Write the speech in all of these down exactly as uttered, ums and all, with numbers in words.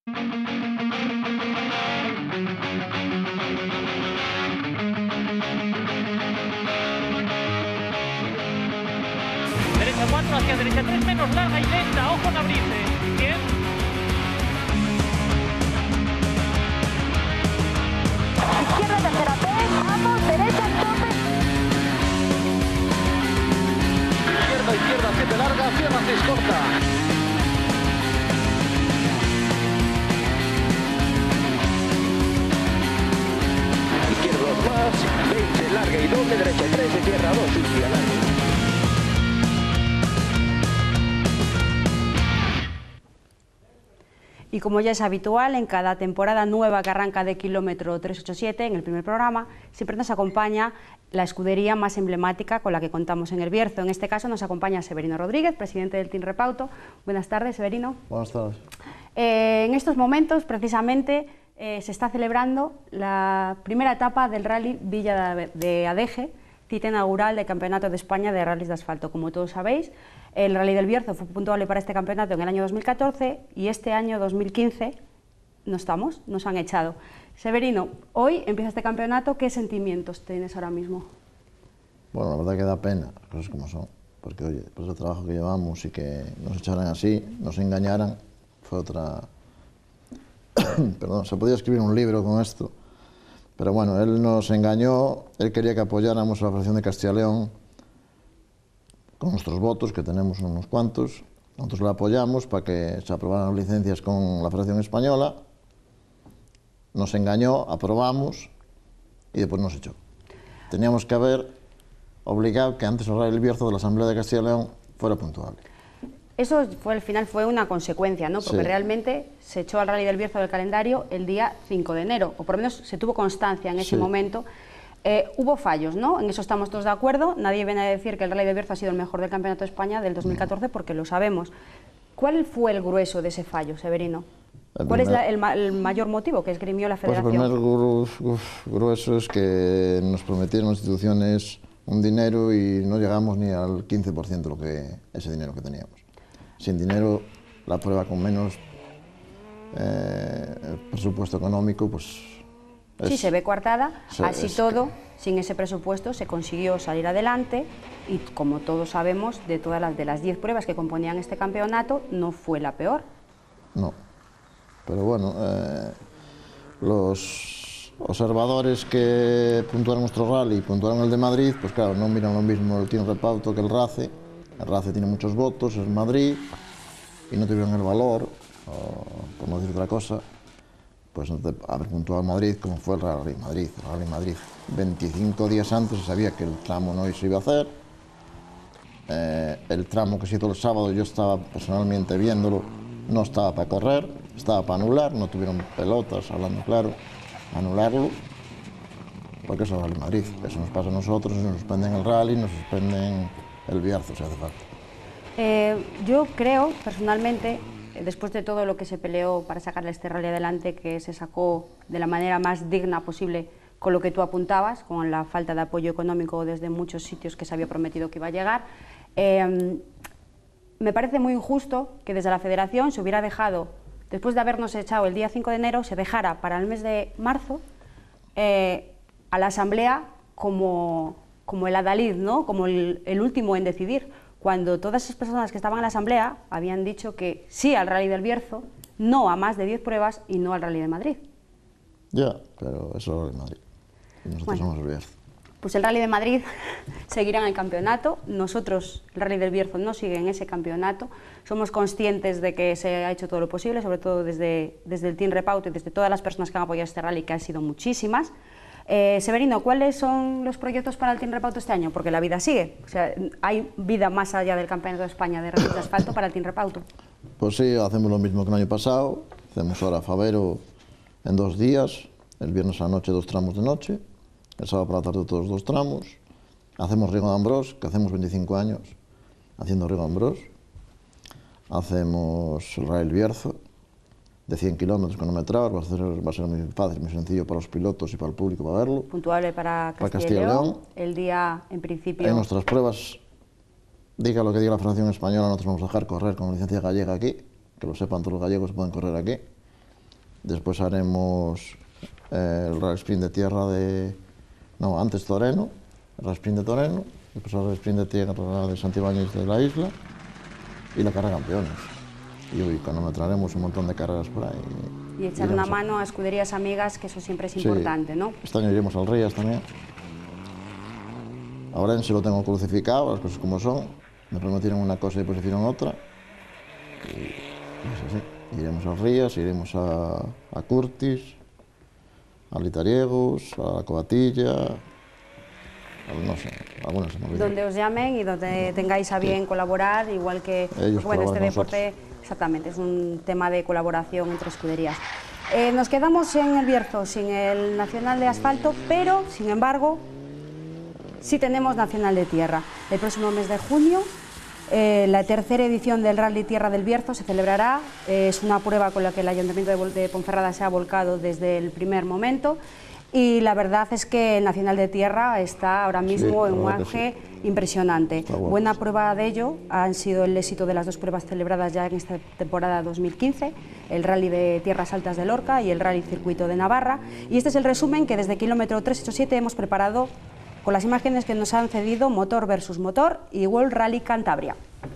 Derecha cuatro, hacia derecha tres, menos larga y lenta, ojo en abrirse. Bien. Izquierda tercera P, vamos, derecha tope. Izquierda, izquierda, siete larga, cierra seis corta. Izquierda dos más, veinte larga y doble, derecha tres, se cierra dos, última larga. Y como ya es habitual, en cada temporada nueva que arranca de kilómetro trescientos ochenta y siete, en el primer programa, siempre nos acompaña la escudería más emblemática con la que contamos en El Bierzo. En este caso nos acompaña Severino Rodríguez, presidente del Team Repauto. Buenas tardes, Severino. Buenas tardes. Eh, en estos momentos, precisamente, eh, se está celebrando la primera etapa del Rally Villa de Adeje, cita inaugural del Campeonato de España de Rallys de Asfalto. Como todos sabéis, el Rally del Bierzo fue puntuable para este campeonato en el año dos mil catorce y este año dos mil quince no estamos, nos han echado. Severino, hoy empieza este campeonato, ¿qué sentimientos tienes ahora mismo? Bueno, la verdad que da pena, las cosas como son, porque oye, pues el trabajo que llevamos y que nos echaran así, nos engañaran, fue otra... Perdón, se podía escribir un libro con esto, pero bueno, él nos engañó, él quería que apoyáramos a la Federación de Castilla y León con nuestros votos, que tenemos unos cuantos. Nosotros la apoyamos para que se aprobaran las licencias con la Federación Española, nos engañó, aprobamos y después nos echó. Teníamos que haber obligado que antes el Rally del Bierzo de la Asamblea de Castilla y León fuera puntuable. Eso fue, al final fue una consecuencia, ¿no? Porque Sí. realmente se echó al Rally del Bierzo del calendario el día cinco de enero, o por lo menos se tuvo constancia en ese Sí. momento. Eh, hubo fallos, ¿no? En eso estamos todos de acuerdo. Nadie viene a decir que el Rally del Bierzo ha sido el mejor del Campeonato de España del dos mil catorce, porque lo sabemos. ¿Cuál fue el grueso de ese fallo, Severino? El ¿Cuál es primer- la- el, ma- el mayor motivo que esgrimió la Pues el Federación? primer gru- uf, grueso es que nos prometieron las instituciones un dinero y no llegamos ni al quince por ciento de lo que, ese dinero que teníamos. Sin dinero, la prueba con menos eh, presupuesto económico, pues... Sí, es- se ve coartada. Sí, Así es todo, sin ese presupuesto, se consiguió salir adelante y, como todos sabemos, de todas las de las diez pruebas que componían este campeonato, no fue la peor. No. Pero bueno, eh, los observadores que puntuaron nuestro rally y puntuaron el de Madrid, pues claro, no miran lo mismo el Team Repauto que el RACE. El RACE tiene muchos votos, es Madrid, y no tuvieron el valor, o, por no decir otra cosa, pues de haber puntuado Madrid como fue el Rally Madrid. El Rally Madrid, veinticinco días antes se sabía que el tramo no se iba a hacer. Eh, el tramo que se hizo el sábado, yo estaba personalmente viéndolo, no estaba para correr, estaba para anular, no tuvieron pelotas, hablando claro, anularlo, porque eso es el Rally Madrid. Eso nos pasa a nosotros, nos suspenden el rally, nos suspenden el Bierzo, si hace falta. Eh, yo creo, personalmente, eh, después de todo lo que se peleó para sacarle este rally adelante, que se sacó de la manera más digna posible, con lo que tú apuntabas, con la falta de apoyo económico desde muchos sitios que se había prometido que iba a llegar, eh, me parece muy injusto que desde la Federación se hubiera dejado, después de habernos echado el día cinco de enero, se dejara para el mes de marzo eh, a la Asamblea como, como el adalid, ¿no? Como el, el último en decidir, cuando todas esas personas que estaban en la Asamblea habían dicho que sí al Rally del Bierzo, no a más de diez pruebas y no al Rally de Madrid. Ya, pero eso es el Rally Madrid, y nosotros Bueno. somos el Bierzo. Pues el Rally de Madrid seguirá en el campeonato, nosotros, el Rally del Bierzo, no sigue en ese campeonato, somos conscientes de que se ha hecho todo lo posible, sobre todo desde, desde el Team Repauto y desde todas las personas que han apoyado este rally, que han sido muchísimas. Eh, Severino, ¿cuáles son los proyectos para el Team Repauto este año? Porque la vida sigue, o sea, hay vida más allá del Campeonato de España de rallies de asfalto para el Team Repauto. Pues sí, hacemos lo mismo que el año pasado, hacemos ahora Favero en dos días, el viernes a la noche dos tramos de noche, el sábado por la tarde todos dos tramos, hacemos Riego de Ambrós, que hacemos veinticinco años haciendo Riego de Ambrós, hacemos el Rally del Bierzo, de cien kilómetros cronometrados, va a ser, va a ser muy fácil, muy sencillo para los pilotos y para el público para verlo. Puntuable para Para Castilla y Castilla y León, León. el día, en principio... En nuestras pruebas, diga lo que diga la Federación Española, nosotros vamos a dejar correr con licencia gallega aquí, que lo sepan todos los gallegos, se pueden correr aquí. Después haremos eh, el Rally Sprint de tierra de... No, antes Toreno, el Rally Sprint de Toreno, después el Rally Sprint de tierra de Santibáñez de la Isla y la carrera campeones. Y uy, cronometraremos un montón de carreras por ahí. Y echar una mano a escuderías amigas, que eso siempre es importante, sí. ¿no? Este año iremos al Rías también. Ahora en sí lo tengo crucificado, las cosas como son. Me prometieron una cosa y después hicieron otra. Y es así. Iremos al Rías, iremos a, a Curtis, a Litariegos, a la Coatilla, a, no sé, algunas se me olvidan. Donde os llamen y donde tengáis a bien sí. colaborar, igual que ellos bueno, este deporte, nosotros. Exactamente, es un tema de colaboración entre escuderías. Eh, nos quedamos en el Bierzo sin el Nacional de Asfalto, pero, sin embargo, sí tenemos Nacional de Tierra. El próximo mes de junio, eh, la tercera edición del Rally Tierra del Bierzo se celebrará. Eh, es una prueba con la que el Ayuntamiento de, de Ponferrada se ha volcado desde el primer momento. Y la verdad es que el Nacional de Tierra está ahora mismo sí, en un auge sí. impresionante. Bueno. Buena prueba de ello han sido el éxito de las dos pruebas celebradas ya en esta temporada dos mil quince, el Rally de Tierras Altas de Lorca y el Rally Circuito de Navarra. Y este es el resumen que desde kilómetro trescientos ochenta y siete hemos preparado con las imágenes que nos han cedido Motor versus Motor y World Rally Cantabria.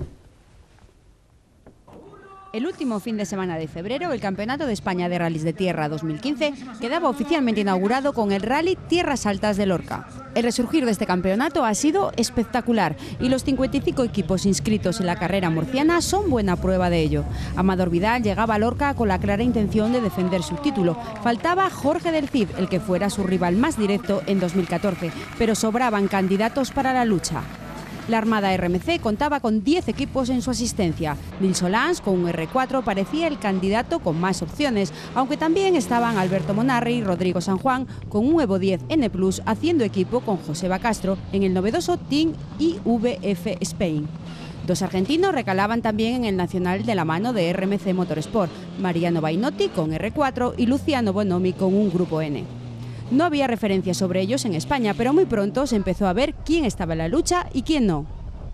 El último fin de semana de febrero, el Campeonato de España de Rallys de Tierra dos mil quince quedaba oficialmente inaugurado con el Rally Tierras Altas de Lorca. El resurgir de este campeonato ha sido espectacular y los cincuenta y cinco equipos inscritos en la carrera murciana son buena prueba de ello. Amador Vidal llegaba a Lorca con la clara intención de defender su título. Faltaba Jorge del Cid, el que fuera su rival más directo en dos mil catorce, pero sobraban candidatos para la lucha. La Armada R M C contaba con diez equipos en su asistencia. Nils Solans, con un R cuatro, parecía el candidato con más opciones, aunque también estaban Alberto Monarri y Rodrigo San Juan con un Evo diez N plus, haciendo equipo con Joseba Castro en el novedoso Team I V F Spain. Dos argentinos recalaban también en el Nacional de la mano de R M C Motorsport, Mariano Bainotti con R cuatro y Luciano Bonomi con un Grupo N. No había referencias sobre ellos en España, pero muy pronto se empezó a ver quién estaba en la lucha y quién no.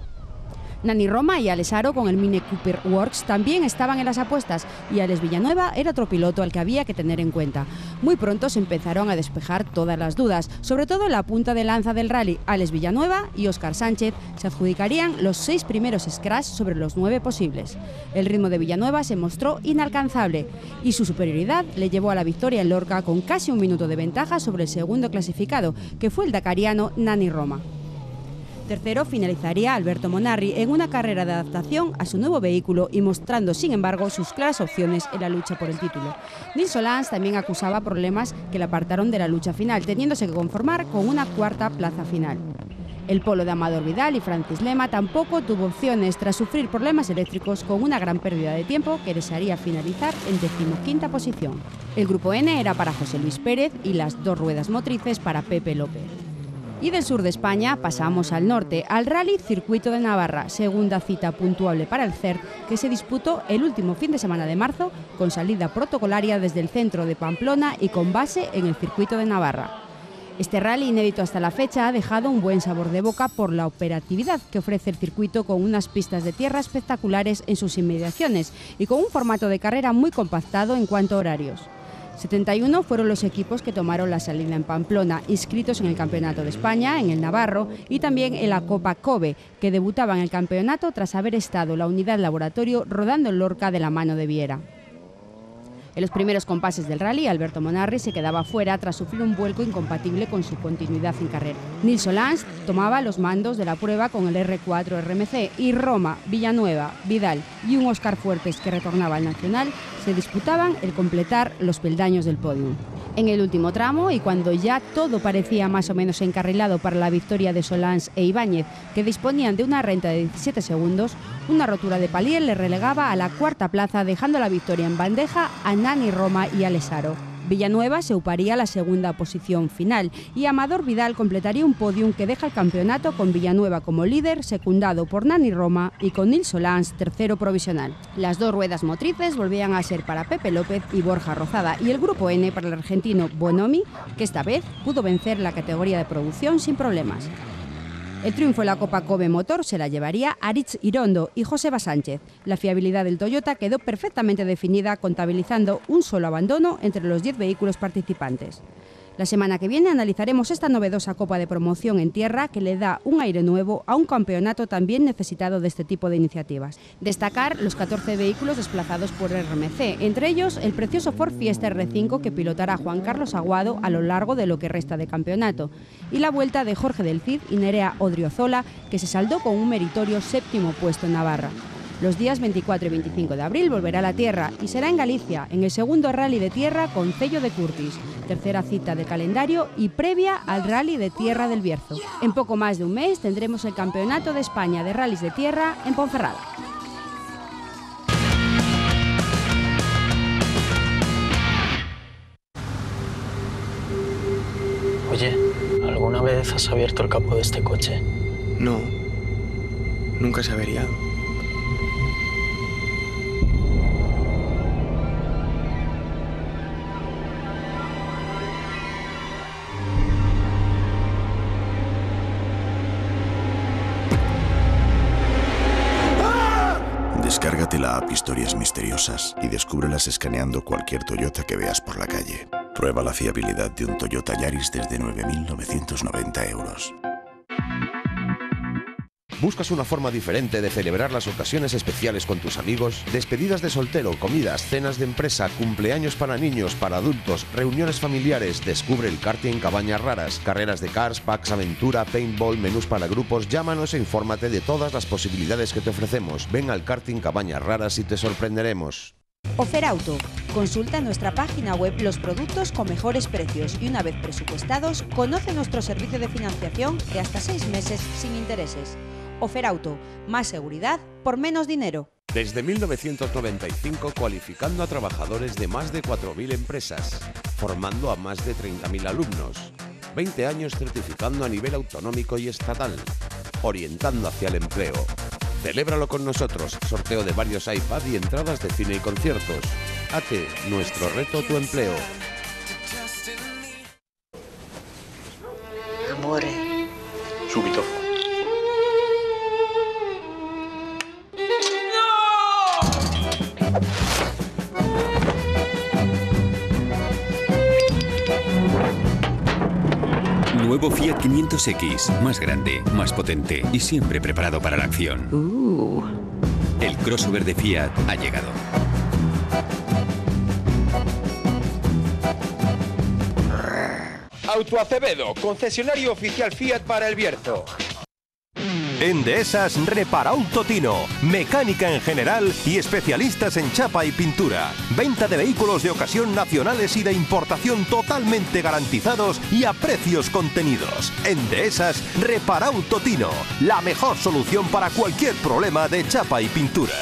Nani Roma y Alex Aro con el Mini Cooper Works también estaban en las apuestas y Alex Villanueva era otro piloto al que había que tener en cuenta. Muy pronto se empezaron a despejar todas las dudas, sobre todo en la punta de lanza del rally. Alex Villanueva y Óscar Sánchez se adjudicarían los seis primeros scratch sobre los nueve posibles. El ritmo de Villanueva se mostró inalcanzable y su superioridad le llevó a la victoria en Lorca con casi un minuto de ventaja sobre el segundo clasificado, que fue el dakariano Nani Roma. Tercero finalizaría Alberto Monarri en una carrera de adaptación a su nuevo vehículo y mostrando, sin embargo, sus claras opciones en la lucha por el título. Nils Solans también acusaba problemas que le apartaron de la lucha final, teniéndose que conformar con una cuarta plaza final. El polo de Amador Vidal y Francis Lema tampoco tuvo opciones tras sufrir problemas eléctricos con una gran pérdida de tiempo que les haría finalizar en decimoquinta posición. El Grupo N era para José Luis Pérez y las dos ruedas motrices para Pepe López. Y del sur de España pasamos al norte, al Rally Circuito de Navarra, segunda cita puntuable para el C E R, que se disputó el último fin de semana de marzo, con salida protocolaria desde el centro de Pamplona y con base en el Circuito de Navarra. Este rally, inédito hasta la fecha, ha dejado un buen sabor de boca por la operatividad que ofrece el circuito, con unas pistas de tierra espectaculares en sus inmediaciones y con un formato de carrera muy compactado en cuanto a horarios. setenta y uno fueron los equipos que tomaron la salida en Pamplona, inscritos en el Campeonato de España, en el Navarro y también en la Copa Kobe, que debutaban en el campeonato tras haber estado la unidad laboratorio rodando en Lorca de la mano de Viera. En los primeros compases del rally, Alberto Monarri se quedaba fuera tras sufrir un vuelco incompatible con su continuidad en carrera. Nils Solans tomaba los mandos de la prueba con el R cuatro R M C y Roma, Villanueva, Vidal y un Óscar Fuertes que retornaba al Nacional se disputaban el completar los peldaños del podium. En el último tramo, y cuando ya todo parecía más o menos encarrilado para la victoria de Solans e Ibáñez, que disponían de una renta de diecisiete segundos, una rotura de palier le relegaba a la cuarta plaza, dejando la victoria en bandeja a Nani Roma y Alex Aro. Villanueva se uparía la segunda posición final y Amador Vidal completaría un podium que deja el campeonato con Villanueva como líder, secundado por Nani Roma y con Nils Solans tercero provisional. Las dos ruedas motrices volvían a ser para Pepe López y Borja Rozada y el Grupo N para el argentino Bonomi, que esta vez pudo vencer la categoría de producción sin problemas. El triunfo en la Copa Kobe Motor se la llevaría Aritz Irondo y Joseba Sánchez. La fiabilidad del Toyota quedó perfectamente definida, contabilizando un solo abandono entre los diez vehículos participantes. La semana que viene analizaremos esta novedosa Copa de Promoción en tierra que le da un aire nuevo a un campeonato también necesitado de este tipo de iniciativas. Destacar los catorce vehículos desplazados por R M C, entre ellos el precioso Ford Fiesta R cinco que pilotará Juan Carlos Aguado a lo largo de lo que resta de campeonato, y la vuelta de Jorge del Cid y Nerea Odriozola, que se saldó con un meritorio séptimo puesto en Navarra. Los días veinticuatro y veinticinco de abril volverá a la tierra y será en Galicia, en el segundo rally de tierra con Cello de Curtis, tercera cita de calendario y previa al rally de tierra del Bierzo. En poco más de un mes tendremos el Campeonato de España de Rallys de Tierra en Ponferrada. Oye, ¿alguna vez has abierto el capó de este coche? No, nunca se ha averiado. Descárgate la app Historias Misteriosas y descúbrelas escaneando cualquier Toyota que veas por la calle. Prueba la fiabilidad de un Toyota Yaris desde nueve mil novecientos noventa euros. ¿Buscas una forma diferente de celebrar las ocasiones especiales con tus amigos? Despedidas de soltero, comidas, cenas de empresa, cumpleaños para niños, para adultos, reuniones familiares. Descubre el karting en Cabañas Raras. Carreras de cars, packs, aventura, paintball, menús para grupos. Llámanos e infórmate de todas las posibilidades que te ofrecemos. Ven al karting Cabañas Raras y te sorprenderemos. Oferauto. Consulta en nuestra página web los productos con mejores precios y una vez presupuestados, conoce nuestro servicio de financiación de hasta seis meses sin intereses. Oferauto, más seguridad por menos dinero. Desde mil novecientos noventa y cinco cualificando a trabajadores de más de cuatro mil empresas, formando a más de treinta mil alumnos, veinte años certificando a nivel autonómico y estatal, orientando hacia el empleo. Celébralo con nosotros, sorteo de varios iPad y entradas de cine y conciertos. Ate, nuestro reto tu empleo. Amore. Subito. Nuevo Fiat quinientos equis, más grande, más potente y siempre preparado para la acción. Uh. El crossover de Fiat ha llegado. Auto Acevedo, concesionario oficial Fiat para el Bierzo. Endesas Reparauto Tino, mecánica en general y especialistas en chapa y pintura. Venta de vehículos de ocasión nacionales y de importación totalmente garantizados y a precios contenidos. Endesas Reparauto Tino, la mejor solución para cualquier problema de chapa y pintura.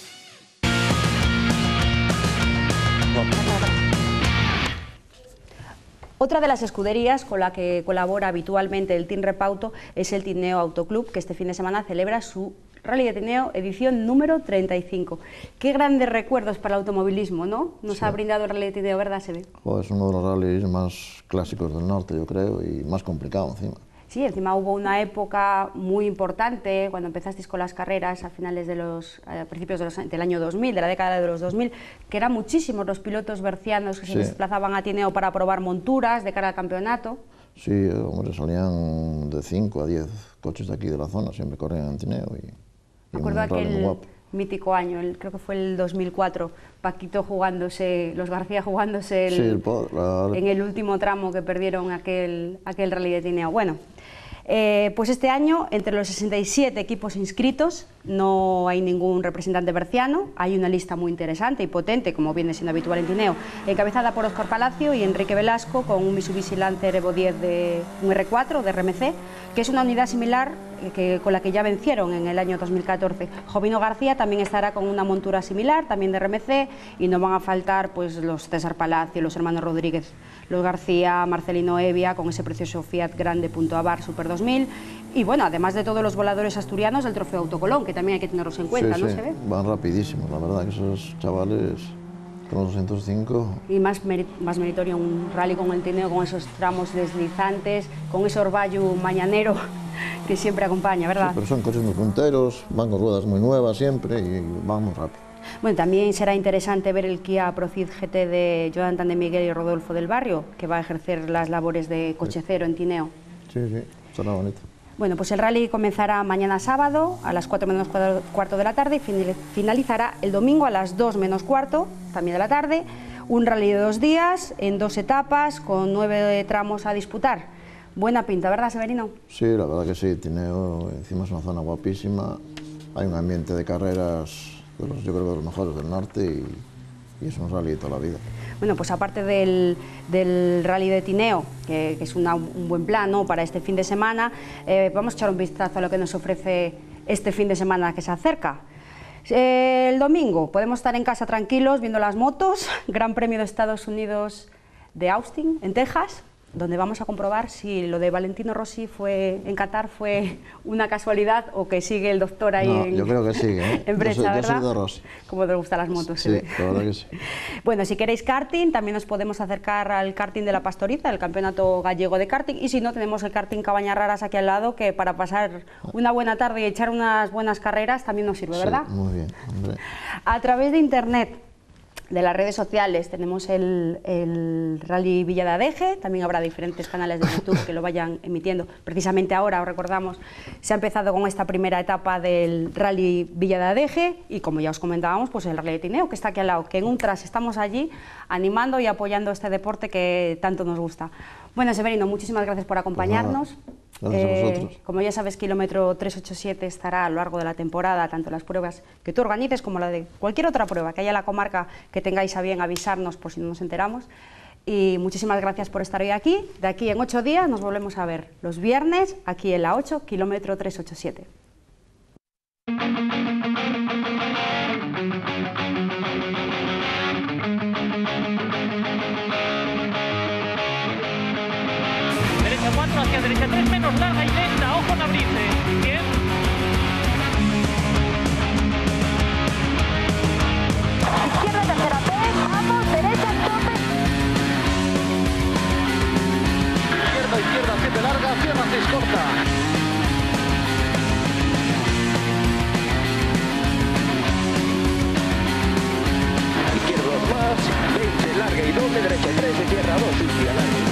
Otra de las escuderías con la que colabora habitualmente el Team Repauto es el Tineo Autoclub, que este fin de semana celebra su Rally de Tineo edición número treinta y cinco. Qué grandes recuerdos para el automovilismo, ¿no? Nos sí. ha brindado el Rally de Tineo, ¿verdad, Sebe? Oh, es uno de los rallies más clásicos del norte, yo creo, y más complicado encima. Sí, encima hubo una época muy importante, cuando empezasteis con las carreras a finales de los, a principios de los, del año dos mil, de la década de los dos mil, que eran muchísimos los pilotos bercianos que sí. se desplazaban a Tineo para probar monturas de cara al campeonato. Sí, hombre, salían de cinco a diez coches de aquí de la zona, siempre corrían en Tineo. Y, y Me acuerdo aquel mítico año, el, creo que fue el dos mil cuatro, Paquito jugándose, los García jugándose el, sí, el pod, la... en el último tramo que perdieron aquel, aquel Rally de Tineo. Bueno, eh, pues este año, entre los sesenta y siete equipos inscritos, no hay ningún representante berciano. Hay una lista muy interesante y potente, como viene siendo habitual en Tineo, encabezada por Óscar Palacio y Enrique Velasco, con un Mitsubishi Lancer Evo diez de un R cuatro de R M C, que es una unidad similar que, con la que ya vencieron en el año dos mil catorce. Jovino García también estará con una montura similar, también de R M C, y no van a faltar pues los César Palacio, los hermanos Rodríguez, los García, Marcelino Evia, con ese precioso Fiat Grande Punto Abar Super dos mil, y bueno, además de todos los voladores asturianos del Trofeo Autocolón, que también hay que tenerlos en cuenta, sí, ¿no? Sí, ¿Se ve? Van rapidísimos, la verdad, que esos chavales con los doscientos cinco... Y más, meri más meritorio un rally con el Tineo, con esos tramos deslizantes, con ese orvallo mañanero que siempre acompaña, ¿verdad? Sí, pero son coches muy punteros, van con ruedas muy nuevas siempre y van muy rápido. Bueno, también será interesante ver el Kia Procid G T de Jonathan de Miguel y Rodolfo del Barrio, que va a ejercer las labores de coche cero en Tineo. Sí, sí, será bonito. Bueno, pues el rally comenzará mañana sábado a las cuatro menos cuarto de la tarde y finalizará el domingo a las dos menos cuarto, también de la tarde. Un rally de dos días, en dos etapas, con nueve tramos a disputar. Buena pinta, ¿verdad, Severino? Sí, la verdad que sí, Tineo, encima es una zona guapísima, hay un ambiente de carreras, de los, yo creo que de los mejores del norte y, y es un rally de toda la vida. Bueno, pues aparte del, del rally de Tineo, que, que es una, un buen plan, ¿no?, para este fin de semana, eh, vamos a echar un vistazo a lo que nos ofrece este fin de semana que se acerca. Eh, el domingo podemos estar en casa tranquilos viendo las motos, Gran Premio de Estados Unidos de Austin, en Texas, donde vamos a comprobar si lo de Valentino Rossi fue, en Qatar fue una casualidad o que sigue el doctor ahí no, en, yo creo que sigue, ¿eh? en Bresa, yo soy, ¿verdad? Yo soy de Rossi. Como te gustan las motos. Sí, sí, la verdad que sí. Bueno, si queréis karting, también nos podemos acercar al karting de la Pastoriza, el campeonato gallego de karting, y si no, tenemos el karting Cabañas Raras aquí al lado, que para pasar una buena tarde y echar unas buenas carreras también nos sirve, ¿verdad? Sí, muy bien, hombre. A través de internet, de las redes sociales, tenemos el, el Rally Villa de Adeje, también habrá diferentes canales de YouTube que lo vayan emitiendo. Precisamente ahora, os recordamos, se ha empezado con esta primera etapa del Rally Villa de Adeje y, como ya os comentábamos, pues el Rally de Tineo, que está aquí al lado, que en un tras estamos allí animando y apoyando este deporte que tanto nos gusta. Bueno, Severino, muchísimas gracias por acompañarnos. Pues gracias eh, a vosotros. Como ya sabes, kilómetro trescientos ochenta y siete estará a lo largo de la temporada, tanto las pruebas que tú organices como la de cualquier otra prueba que haya en la comarca, que tengáis a bien avisarnos por si no nos enteramos. Y muchísimas gracias por estar hoy aquí. De aquí en ocho días nos volvemos a ver los viernes aquí en la ocho, kilómetro trescientos ochenta y siete. cuatro hacia derecha tres menos larga y lenta, ojo en abrirse. Bien. Izquierda, tercera P, vamos, derecha, tope. Izquierda, izquierda, siete larga, cierra, seis corta. Izquierda, dos más, veinte larga y doble, derecha tres, se cierra dos, y larga.